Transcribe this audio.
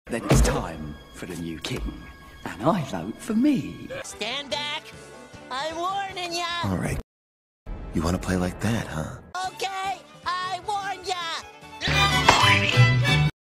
Then it's time for the new king, and I vote for me. Stand back! I'm warning ya! All right. You want to play like that, huh?